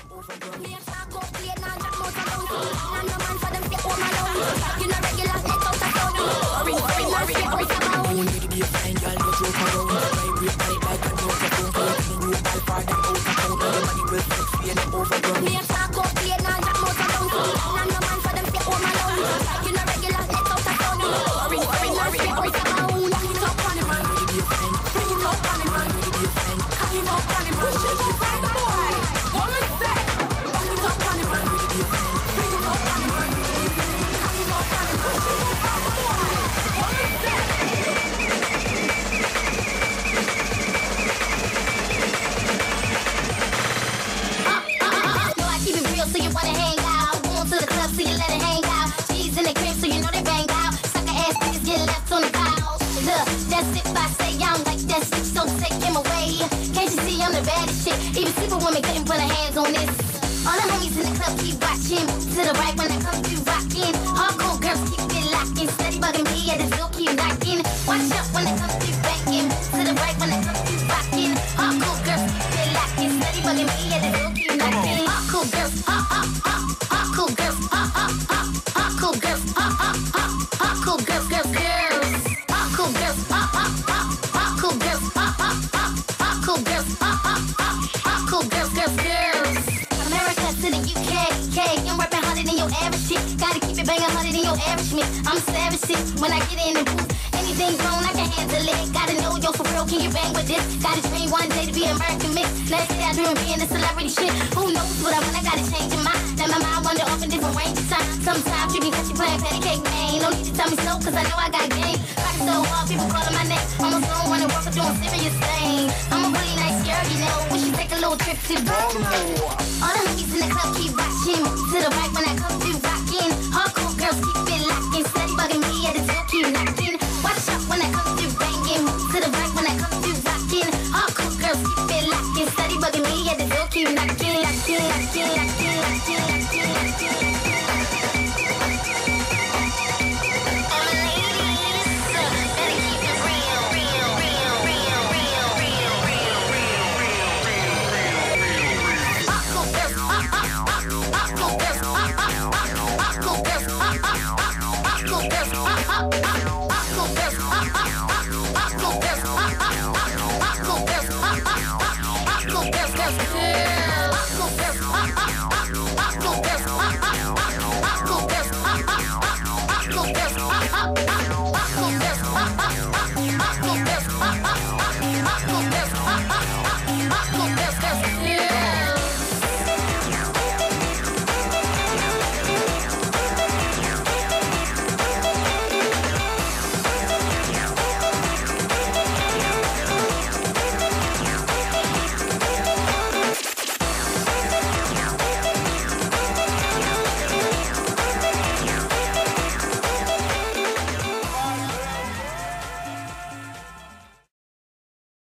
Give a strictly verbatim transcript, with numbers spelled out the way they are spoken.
overgrown. Me a talk up, play now, drop more to down. And no man for them stay home alone. You know regular, let out a sound. Hurry, hurry, hurry, hurry, come on. Baby, be a fine girl, no joke around. Vibrate body like a microphone. Collecting you ball for them out of town. Your body will flex, feel it overgrown. Me a talk up, play now, drop more to down. And no man for them stay home alone. You know regular, let out a sound. Hurry, hurry, hurry, hurry, come on. Bring it up on it, man. Bring it up on it, man. Bring it up on it, man. Push it up on the boy. What is that? Bring it up on it, man. Bring it up on it, man. Bring it up on it, man. Push it up on the boy. What is that? Uh, uh, uh, no, I keep it real, so you wanna hang out. Going to the club, so you let it hang out. G's in the crib, so you know they bang out. Sucker ass niggas get left on the couch. Look, that's if I say I don't like that shit, so take him away. Can't you see I'm the baddest shit? Even super women couldn't put her hands on this. All the homies in the club keep watching. To the right when I come through rocking. Hardcore girls keep it locking. Steady bugging me at the door keep knocking. Watch out when I come through banging. To the right when I come through rocking. Hardcore girls keep it locking. Steady bugging me at the door keep knocking. Hardcore girls, hard, hard, hard, hardcore girls, hard, hard, hard, hardcore girls, hard, hard, hard, hardcore girls, girls, girls. Hardcore girls, hard, hard, hard, hardcore girls, hard, hard, hard, hardcore girls, hard, hard, hard, hardcore girls, girls, girls. America to the U K, K, I'm rapping harder than your average shit. Gotta keep it banging harder than your average me. I'm savage shit when I get in the booth. Anything wrong, I can handle it. Gotta know, yo, for real, can you bang with this? Gotta train one day to be American mix. Next day I dream of being a celebrity shit. Who knows what I want? I gotta change your mind. Let my mind wander off in different range of time. Sometimes you can catch you playing patty cake, man. No need to tell me so, cause I know I got game. Rockin' so hard, people calling my name. Almost don't wanna work or doing serious things. I'm a really nice girl, you know. We should take a little trip to Baltimore. All the homies in the club keep